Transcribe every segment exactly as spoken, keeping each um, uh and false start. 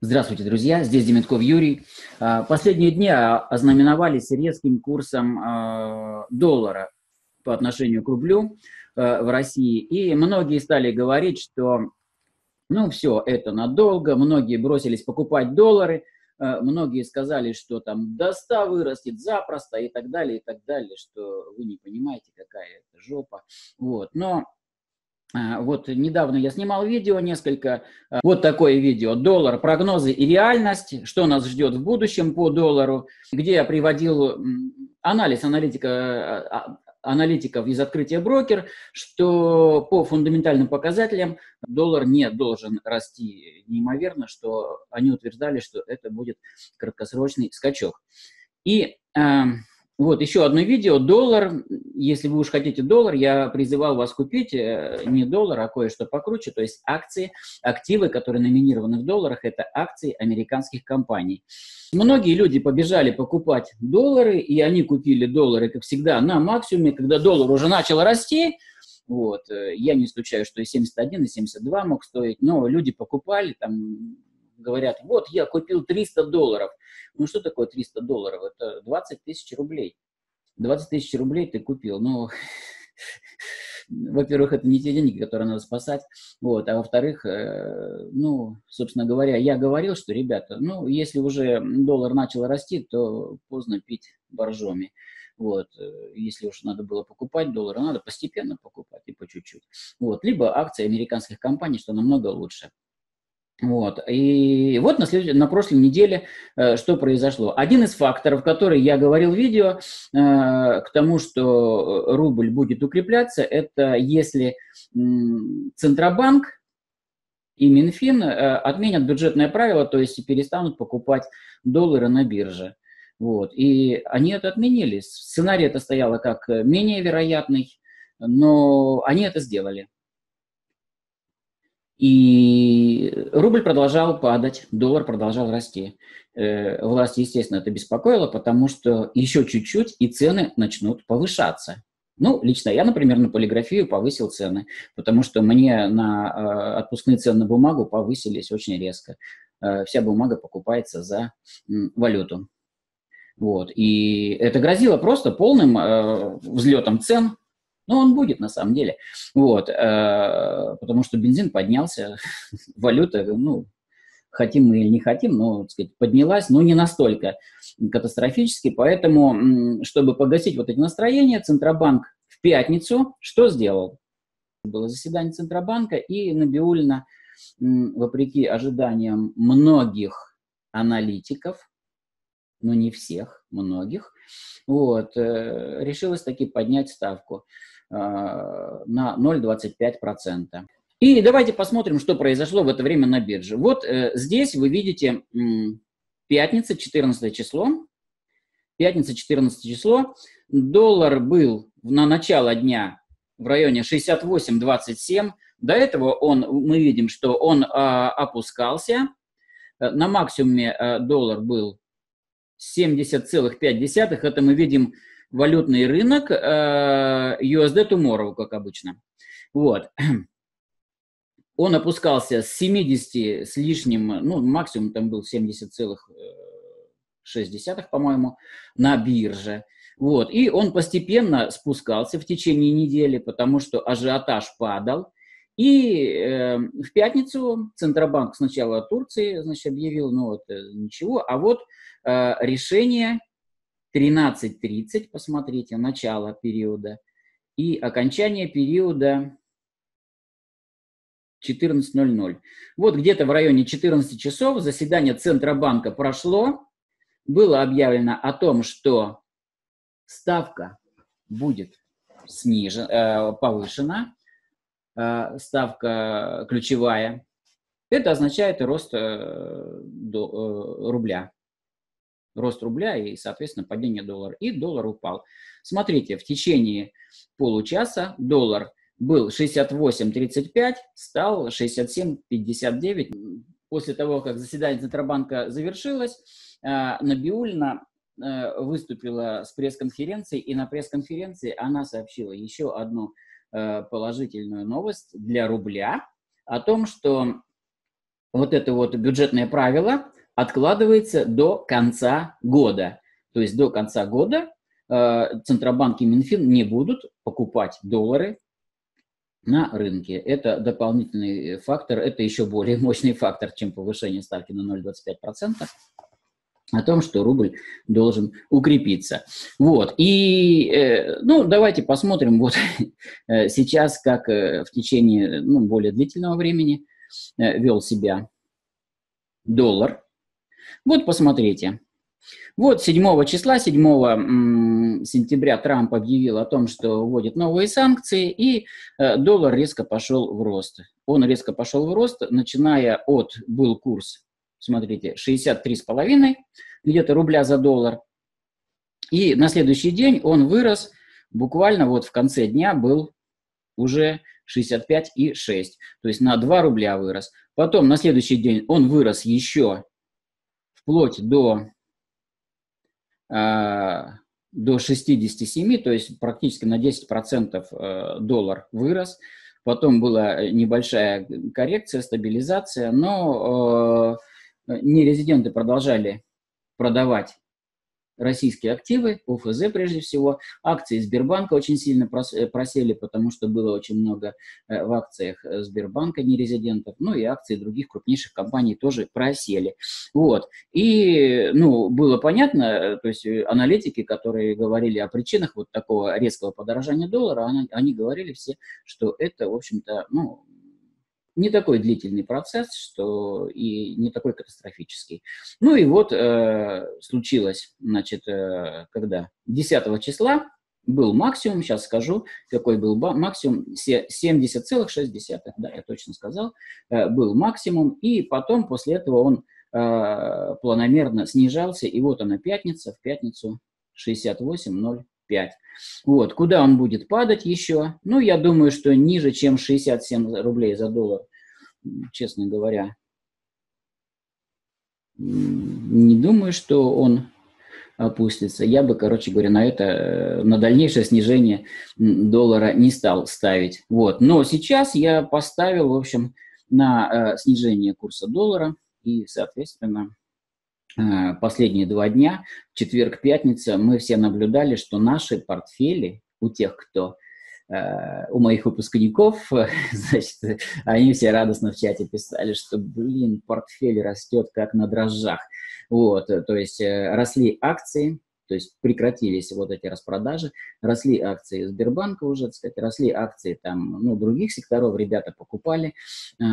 Здравствуйте, друзья! Здесь Деменков Юрий. А, Последние дни а, ознаменовались резким курсом а, доллара по отношению к рублю а, в России. И многие стали говорить, что ну все, это надолго. Многие бросились покупать доллары. а, Многие сказали, что там до ста вырастет запросто и так далее, и так далее, что вы не понимаете, какая это жопа. Вот. Но а, Вот недавно я снимал видео несколько, а, вот такое видео, доллар, прогнозы и реальность, что нас ждет в будущем по доллару, где я приводил м, анализ аналитика, а, а, аналитиков из открытия брокер, что по фундаментальным показателям доллар не должен расти неимоверно, что они утверждали, что это будет краткосрочный скачок. И а, вот еще одно видео. Доллар, если вы уж хотите доллар, я призывал вас купить э, не доллар, а кое-что покруче, то есть акции, активы, которые номинированы в долларах, это акции американских компаний. Многие люди побежали покупать доллары, и они купили доллары, как всегда, на максимуме, когда доллар уже начал расти. Вот. э, Я не исключаю, что и семьдесят один, и семьдесят два мог стоить, но люди покупали, там, говорят, вот я купил триста долларов. Ну, что такое триста долларов? Это двадцать тысяч рублей. двадцать тысяч рублей ты купил. Ну, во-первых, это не те деньги, которые надо спасать. Вот. А во-вторых, э, ну, собственно говоря, я говорил, что, ребята, ну, если уже доллар начал расти, то поздно пить боржоми. Вот. э, Если уж надо было покупать доллары, надо постепенно покупать и по чуть-чуть. Вот. Либо акции американских компаний, что намного лучше. Вот. И вот на, след... на прошлой неделе э, что произошло. Один из факторов, который я говорил в видео, э, к тому, что рубль будет укрепляться, это если м, Центробанк и Минфин э, отменят бюджетное правило, то есть перестанут покупать доллары на бирже. Вот. И они это отменили. Сценарий это стояло как менее вероятный, но они это сделали. И рубль продолжал падать, доллар продолжал расти. Э, Власть, естественно, это беспокоило, потому что еще чуть-чуть и цены начнут повышаться. Ну, лично я, например, на полиграфию повысил цены, потому что мне на э, отпускные цены на бумагу повысились очень резко. Э, вся бумага покупается за м, валюту. Вот. И это грозило просто полным э, взлетом цен. Ну, он будет на самом деле. Вот. Э, потому что бензин поднялся, валюта, ну, хотим мы или не хотим, но, так сказать, поднялась, но не настолько катастрофически. Поэтому, м, чтобы погасить вот эти настроения, Центробанк в пятницу что сделал? Было заседание Центробанка, и Набиуллина, м, вопреки ожиданиям многих аналитиков, но не всех, многих, вот, э, решилась таки поднять ставку э, на ноль целых двадцать пять сотых процента. И давайте посмотрим, что произошло в это время на бирже. Вот э, здесь вы видите м, пятница, четырнадцатое число. Пятница, четырнадцатое число. Доллар был на начало дня в районе шестьдесят восемь двадцать семь. До этого он, мы видим, что он а, опускался. На максимуме а, доллар был семьдесят целых пять десятых. Это мы видим валютный рынок э, ю эс ди Tomorrow, как обычно. Вот. Он опускался с семидесяти с лишним, ну, максимум там был семьдесят целых шесть десятых, по-моему, на бирже. Вот. И он постепенно спускался в течение недели, потому что ажиотаж падал. И э, в пятницу Центробанк сначала Турции, значит, объявил, ну вот э, ничего, а вот э, решение тринадцать тридцать, посмотрите, начало периода, и окончание периода четырнадцать ноль ноль. Вот где-то в районе четырнадцати часов заседание Центробанка прошло, было объявлено о том, что ставка будет снижена, э, повышена, э, ставка ключевая. Это означает рост э, до, э, рубля. Рост рубля и, соответственно, падение доллара. И доллар упал. Смотрите, в течение получаса доллар был шестьдесят восемь тридцать пять, стал шестьдесят семь пятьдесят девять. После того, как заседание Центробанка завершилось, Набиуллина выступила с пресс-конференцией, и на пресс-конференции она сообщила еще одну положительную новость для рубля о том, что вот это вот бюджетное правило откладывается до конца года. То есть до конца года э, Центробанк и Минфин не будут покупать доллары на рынке. Это дополнительный фактор, это еще более мощный фактор, чем повышение ставки на ноль целых двадцать пять сотых процента, о том, что рубль должен укрепиться. Вот. И, э, ну, давайте посмотрим вот сейчас, как э, в течение, ну, более длительного времени э, вел себя доллар. Вот, посмотрите. Вот седьмого числа, седьмого сентября Трамп объявил о том, что вводит новые санкции, и э, доллар резко пошел в рост. Он резко пошел в рост, начиная от, был курс, смотрите, шестьдесят три с половиной, где-то рубля за доллар. И на следующий день он вырос, буквально вот в конце дня был уже шестьдесят пять и шесть, то есть на два рубля вырос. Потом на следующий день он вырос еще вплоть до... до шестидесяти семи, то есть практически на десять процентов доллар вырос. Потом была небольшая коррекция, стабилизация, но э, нерезиденты продолжали продавать российские активы, ОФЗ прежде всего. Акции Сбербанка очень сильно просели, потому что было очень много в акциях Сбербанка нерезидентов, ну и акции других крупнейших компаний тоже просели. Вот. И, ну, было понятно, то есть аналитики, которые говорили о причинах вот такого резкого подорожания доллара, они, они говорили все, что это, в общем-то, ну, не такой длительный процесс, что и не такой катастрофический. Ну и вот э, случилось, значит, э, когда десятого числа был максимум, сейчас скажу, какой был максимум, семьдесят целых шесть десятых, да, я точно сказал, э, был максимум, и потом после этого он э, планомерно снижался, и вот она пятница, в пятницу шестьдесят восемь ноль пять. Вот, куда он будет падать еще? Ну, я думаю, что ниже, чем шестьдесят семь рублей за доллар, честно говоря, не думаю, что он опустится. Я бы, короче говоря, на это, на дальнейшее снижение доллара не стал ставить. Вот. Но сейчас я поставил, в общем, на снижение курса доллара, и, соответственно, последние два дня, четверг, пятница, мы все наблюдали, что наши портфели у тех, кто, э, у моих выпускников, значит, они все радостно в чате писали, что, блин, портфель растет как на дрожжах. Вот, то есть э, росли акции, то есть прекратились вот эти распродажи, росли акции Сбербанка уже, так сказать, росли акции там, ну, других секторов, ребята покупали, э,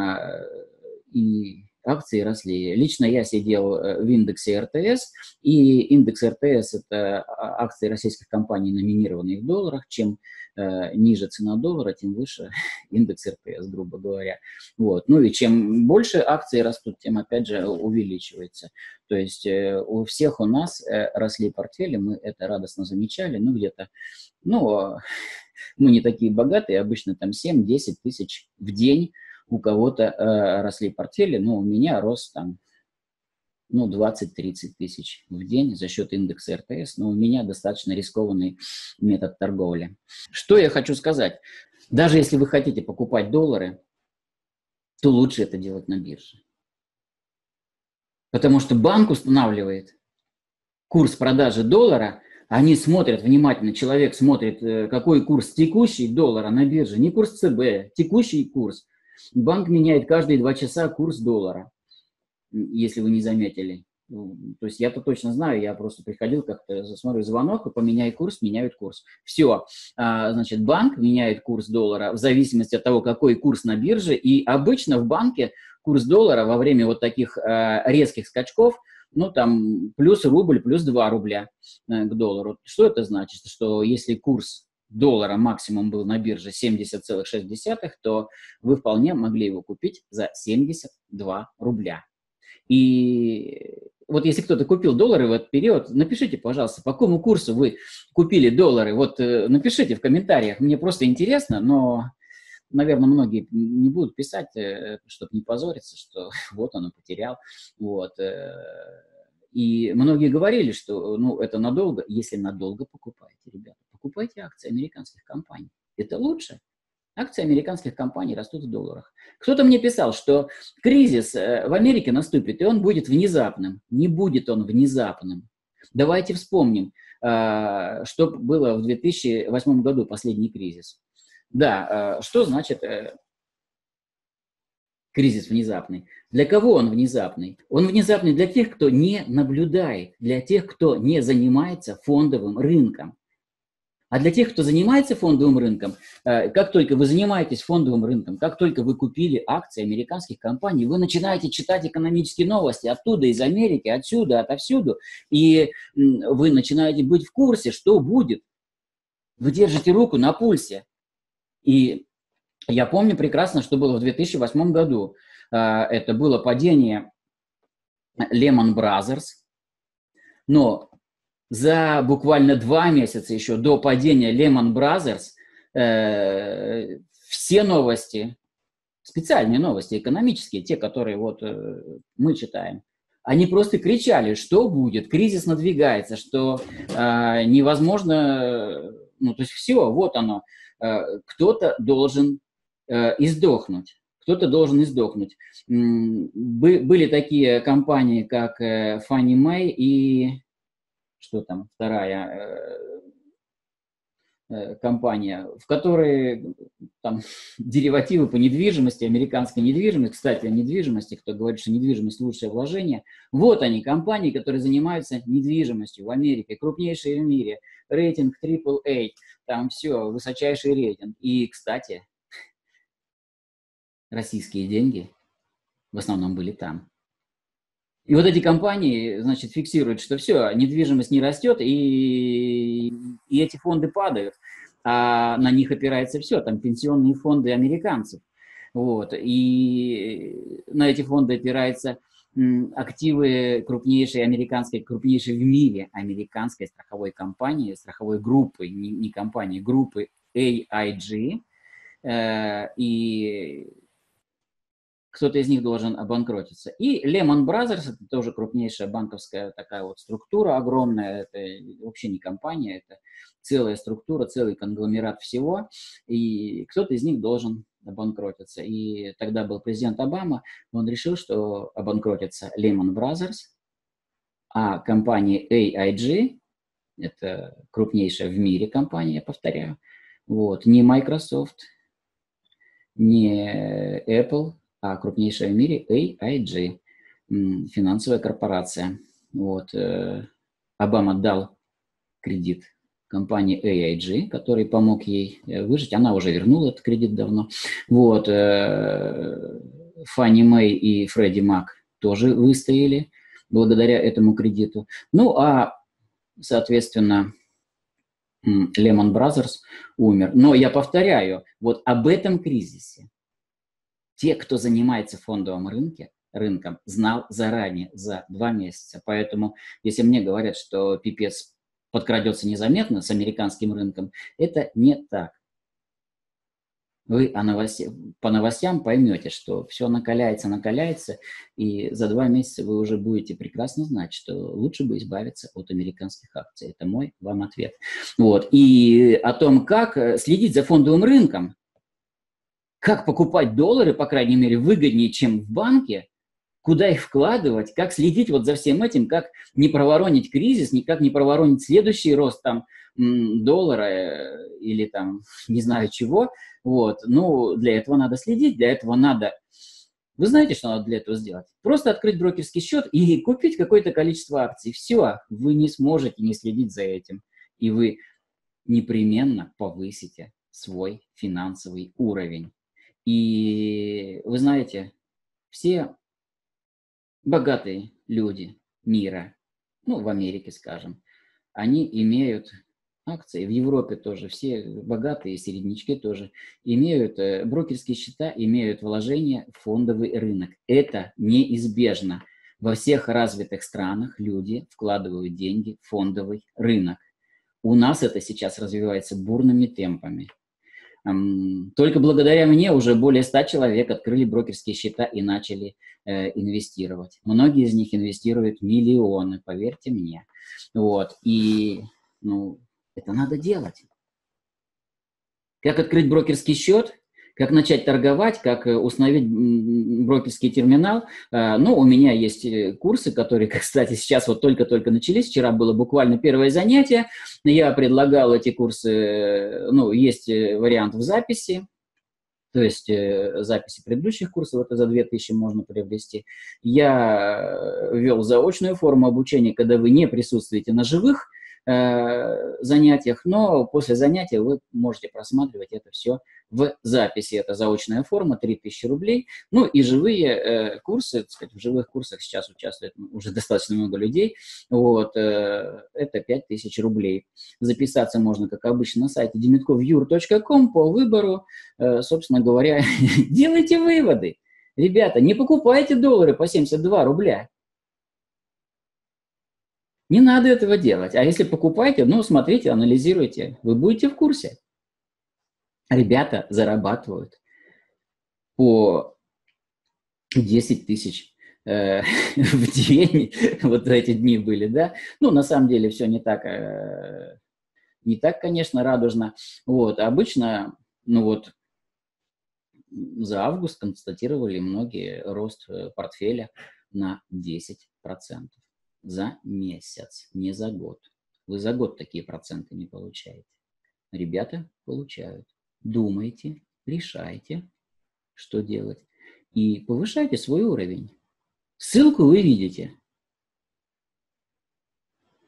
и акции росли. Лично я сидел в индексе эр тэ эс, и индекс эр тэ эс – это акции российских компаний, номинированные в долларах. Чем э, ниже цена доллара, тем выше индекс эр тэ эс, грубо говоря. Вот. Ну и чем больше акций растут, тем, опять же, увеличивается. То есть э, у всех у нас э, росли портфели, мы это радостно замечали, ну где-то, ну, мы не такие богатые, обычно там семь-десять тысяч в день. У кого-то э, росли портфели, но у меня рос там, ну, двадцать-тридцать тысяч в день за счет индекса эр тэ эс, но у меня достаточно рискованный метод торговли. Что я хочу сказать? Даже если вы хотите покупать доллары, то лучше это делать на бирже. Потому что банк устанавливает курс продажи доллара, они смотрят внимательно, человек смотрит, какой курс текущий доллара на бирже, не курс цэ бэ, текущий курс. Банк меняет каждые два часа курс доллара, если вы не заметили. То есть я-то точно знаю, я просто приходил как-то, смотрю звонок, и поменяй курс, меняют курс. Все, значит, банк меняет курс доллара в зависимости от того, какой курс на бирже, и обычно в банке курс доллара во время вот таких резких скачков, ну там плюс рубль, плюс два рубля к доллару. Что это значит? Что если курс доллара максимум был на бирже семьдесят целых шесть десятых, то вы вполне могли его купить за семьдесят два рубля. И вот если кто-то купил доллары в этот период, напишите, пожалуйста, по какому курсу вы купили доллары. Вот напишите в комментариях, мне просто интересно, но, наверное, многие не будут писать, чтобы не позориться, что вот он потерял. Вот. И многие говорили, что ну, это надолго. Если надолго покупаете, ребята, покупайте акции американских компаний. Это лучше. Акции американских компаний растут в долларах. Кто-то мне писал, что кризис в Америке наступит, и он будет внезапным. Не будет он внезапным. Давайте вспомним, что было в две тысячи восьмом году, последний кризис. Да, что значит кризис внезапный? Для кого он внезапный? Он внезапный для тех, кто не наблюдает, для тех, кто не занимается фондовым рынком. А для тех, кто занимается фондовым рынком, как только вы занимаетесь фондовым рынком, как только вы купили акции американских компаний, вы начинаете читать экономические новости оттуда, из Америки, отсюда, отовсюду, и вы начинаете быть в курсе, что будет. Вы держите руку на пульсе. И я помню прекрасно, что было в две тысячи восьмом году. Это было падение Lehman Brothers, но за буквально два месяца еще до падения Lehman Brothers э, все новости, специальные новости, экономические, те, которые вот э, мы читаем, они просто кричали, что будет, кризис надвигается, что э, невозможно, ну то есть все, вот оно, э, кто-то должен э, издохнуть. Кто-то должен издохнуть. Были такие компании, как э, Fannie Mae и... что там, вторая э, э, компания, в которой там деривативы по недвижимости, американской недвижимости, кстати, о недвижимости, кто говорит, что недвижимость лучшее вложение, вот они, компании, которые занимаются недвижимостью в Америке, крупнейшие в мире, рейтинг трипл эй, там все, высочайший рейтинг. И, кстати, российские деньги в основном были там. И вот эти компании, значит, фиксируют, что все, недвижимость не растет, и, и эти фонды падают, а на них опирается все, там пенсионные фонды американцев. Вот, и на эти фонды опираются м, активы крупнейшей американской, крупнейшей в мире американской страховой компании, страховой группы, не, не компании, группы эй ай джи, э, и кто-то из них должен обанкротиться. И Lehman Brothers, это тоже крупнейшая банковская такая вот структура огромная, это вообще не компания, это целая структура, целый конгломерат всего, и кто-то из них должен обанкротиться. И тогда был президент Обама, он решил, что обанкротится Lehman Brothers, а компания эй ай джи, это крупнейшая в мире компания, я повторяю, вот, не Microsoft, не Apple, а крупнейшая в мире эй ай джи, финансовая корпорация. Вот. Обама дал кредит компании эй ай джи, который помог ей выжить. Она уже вернула этот кредит давно. Вот. Фанни Мэй и Фредди Мак тоже выстояли благодаря этому кредиту. Ну, а, соответственно, Lehman Brothers умер. Но я повторяю, вот об этом кризисе те, кто занимается фондовым рынке, рынком, знал заранее, за два месяца. Поэтому, если мне говорят, что пипец подкрадется незаметно с американским рынком, это не так. Вы о новости, по новостям поймете, что все накаляется, накаляется, и за два месяца вы уже будете прекрасно знать, что лучше бы избавиться от американских акций. Это мой вам ответ. Вот. И о том, как следить за фондовым рынком, как покупать доллары, по крайней мере, выгоднее, чем в банке, куда их вкладывать, как следить вот за всем этим, как не проворонить кризис, никак не проворонить следующий рост там доллара или там не знаю чего. Вот. Ну, для этого надо следить, для этого надо... Вы знаете, что надо для этого сделать? Просто открыть брокерский счет и купить какое-то количество акций. Все, вы не сможете не следить за этим. И вы непременно повысите свой финансовый уровень. И вы знаете, все богатые люди мира, ну, в Америке, скажем, они имеют акции, в Европе тоже, все богатые, середнячки тоже, имеют брокерские счета, имеют вложения в фондовый рынок. Это неизбежно. Во всех развитых странах люди вкладывают деньги в фондовый рынок. У нас это сейчас развивается бурными темпами. Только благодаря мне уже более ста человек открыли брокерские счета и начали э, инвестировать. Многие из них инвестируют миллионы, поверьте мне. Вот. И ну, это надо делать. Как открыть брокерский счет? Как начать торговать, как установить брокерский терминал. Ну, у меня есть курсы, которые, кстати, сейчас вот только-только начались. Вчера было буквально первое занятие. Я предлагал эти курсы, ну, есть вариант в записи. То есть э, записи предыдущих курсов, это за две тысячи можно приобрести. Я ввел заочную форму обучения, когда вы не присутствуете на живых э, занятиях, но после занятия вы можете просматривать это все в записи. Это заочная форма, три тысячи рублей. Ну и живые э, курсы, так сказать, в живых курсах сейчас участвует уже достаточно много людей. Вот, э, это пять тысяч рублей. Записаться можно, как обычно, на сайте демитков юр точка ком по выбору. Э, собственно говоря, делайте выводы. Ребята, не покупайте доллары по семьдесят два рубля. Не надо этого делать. А если покупаете, ну, смотрите, анализируйте. Вы будете в курсе. Ребята зарабатывают по десять тысяч э, в день. Вот эти дни были, да? Ну, на самом деле, все не так, э, не так, конечно, радужно. Вот, обычно, ну вот, за август констатировали многие рост портфеля на десять процентов за месяц, не за год. Вы за год такие проценты не получаете. Ребята получают. Думайте, решайте, что делать. И повышайте свой уровень. Ссылку вы видите.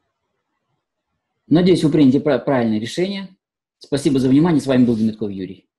Надеюсь, вы примете правильное решение. Спасибо за внимание. С вами был Демитков Юрий.